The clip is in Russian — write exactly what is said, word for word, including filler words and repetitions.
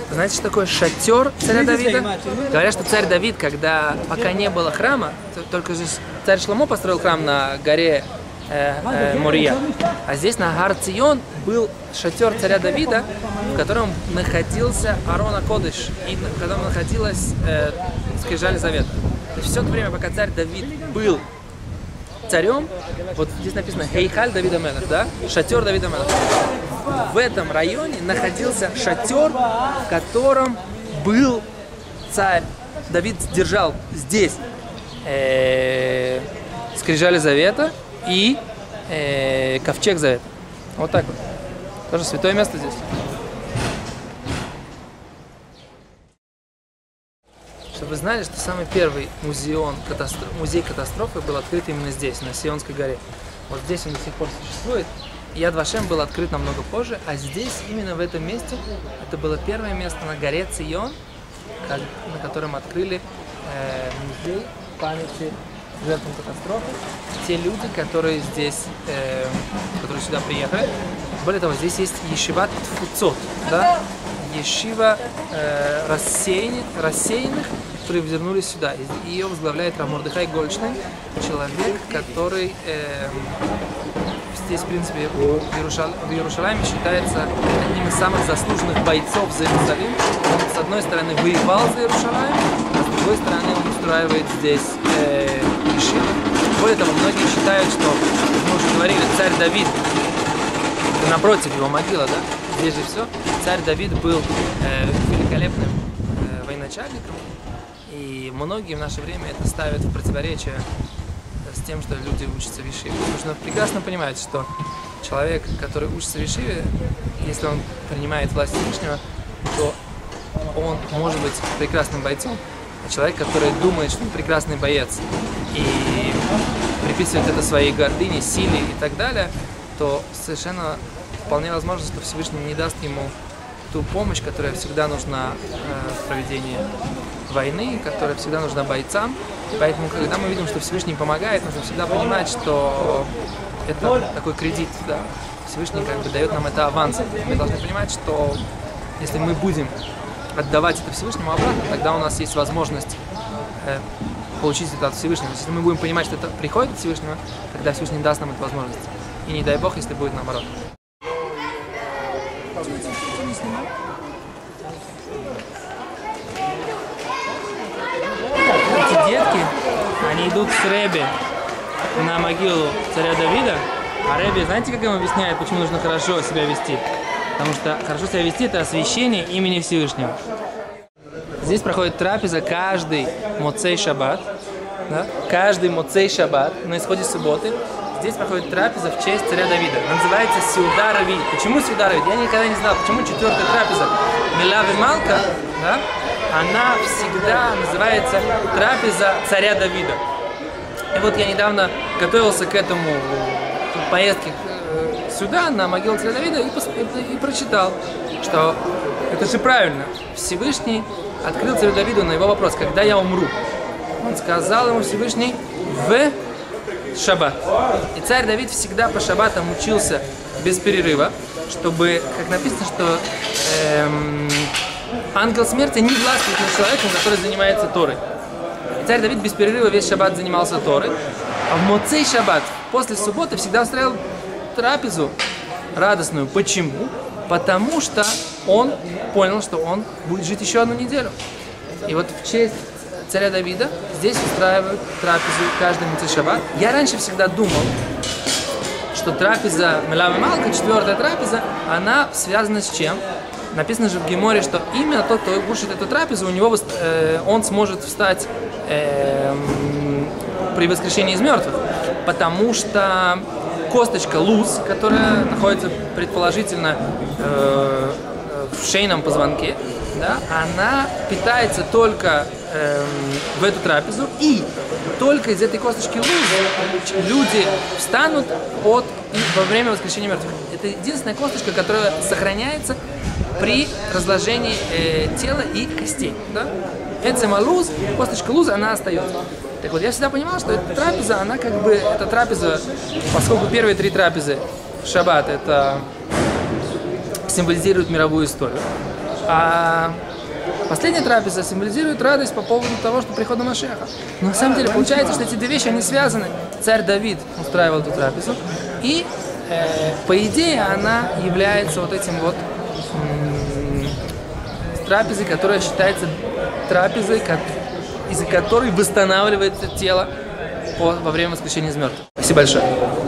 Знаете, что такое шатер царя Давида? Говорят, что царь Давид, когда пока не было храма, только же царь Шломо построил храм на горе э, э, Мория, а здесь на Гар Цион был шатер царя Давида, в котором находился Арон а-Кодеш, и в котором находилась э, скрижаль завета. То есть все то время, пока царь Давид был царем, вот здесь написано Хейхаль Давида Мелех, да? Шатер Давида Мелеха. В этом районе находился шатер, в котором был царь. Давид держал здесь э, скрижали завета и э, ковчег завета. Вот так вот. Тоже святое место здесь. Чтобы вы знали, что самый первый музеон, катастроф, музей катастрофы был открыт именно здесь, на Сионской горе. Вот здесь он до сих пор существует. Яд Вашем был открыт намного позже, а здесь, именно в этом месте, это было первое место на горе Цион, на котором открыли э, музей памяти жертвам катастрофы. Те люди, которые здесь, э, которые сюда приехали. Более того, здесь есть ешива Тфуцот, да? Ешива э, рассеянных, рассеянных, которые вернулись сюда. И ее возглавляет Рав Мордехай Гольдштейн, человек, который э, здесь, в принципе, в, Иерушал... в Иерушалайме считается одним из самых заслуженных бойцов за Иерусалим. Он, с одной стороны, воевал за Иерушалайм, а с другой стороны, он устраивает здесь э, ешиву. Более того, многие считают, что, мы уже говорили, царь Давид, напротив его могила, да? Здесь же все. Царь Давид был э, великолепным э, военачальником, и многие в наше время это ставят в противоречие с тем, что люди учатся в ешиве. Нужно прекрасно понимать, что человек, который учится в ешиве, если он принимает власть Всевышнего, то он может быть прекрасным бойцом. А человек, который думает, что он прекрасный боец, и приписывает это своей гордыне, силе и так далее, то совершенно вполне возможно, что Всевышний не даст ему ту помощь, которая всегда нужна э, в проведении войны, которая всегда нужна бойцам. Поэтому, когда мы видим, что Всевышний помогает, нужно всегда понимать, что это такой кредит, да. Всевышний как бы дает нам это авансом. Мы должны понимать, что если мы будем отдавать это Всевышнему обратно, тогда у нас есть возможность э, получить это от Всевышнего. Если мы будем понимать, что это приходит от Всевышнего, тогда Всевышний даст нам эту возможность. И не дай Бог, если будет наоборот. Эти детки, они идут с Ребе на могилу царя Давида, а Ребе, знаете, как им объясняет, почему нужно хорошо себя вести? Потому что хорошо себя вести – это освящение имени Всевышнего. Здесь проходит трапеза каждый моцей шаббат, да? Каждый моцей шаббат на исходе субботы. Здесь проходит трапеза в честь царя Давида. Она называется Сеуда Рави. Почему Сеуда Рави? Я никогда не знал, почему четвертая трапеза Мелаве Малка, да? Она всегда называется трапеза царя Давида. И вот я недавно готовился к этому к поездке сюда, на могилу царя Давида, и, и, и прочитал, что это же правильно. Всевышний открыл царю Давиду на его вопрос, когда я умру. Он сказал ему Всевышний в шаббат. И царь Давид всегда по шаббатам учился без перерыва, чтобы, как написано, что эм, ангел смерти не властвует над человеком, который занимается Торой. И царь Давид без перерыва весь шаббат занимался Торой, а в моцей шаббат, после субботы, всегда устраивал трапезу радостную. Почему? Потому что он понял, что он будет жить еще одну неделю. И вот в честь царя Давида здесь устраивают трапезу каждый моцей шаббат. Я раньше всегда думал, что трапеза Мелаве Малка, четвертая трапеза, она связана с чем? Написано же в Геморе, что именно тот, кто кушает эту трапезу, у него э, он сможет встать э, при воскрешении из мертвых. Потому что косточка луз, которая находится предположительно э, в шейном позвонке, да, она питается только э, в эту трапезу, и только из этой косточки лузы люди встанут от, во время воскрешения мертвых. Это единственная косточка, которая сохраняется при разложении э, тела и костей. Да? Это сама луз, косточка лузы, она остается. Так вот, я всегда понимал, что эта трапеза, она как бы, эта трапеза, поскольку первые три трапезы в шаббат, это символизирует мировую историю. А последняя трапеза символизирует радость по поводу того, что прихода Машеха. Но на самом деле получается, что эти две вещи, они связаны. Царь Давид устраивал эту трапезу, и э, по идее она является вот этим вот м- трапезой, которая считается трапезой, как, из-за которой восстанавливается тело по, во время воскрешения из мертвых. Спасибо большое.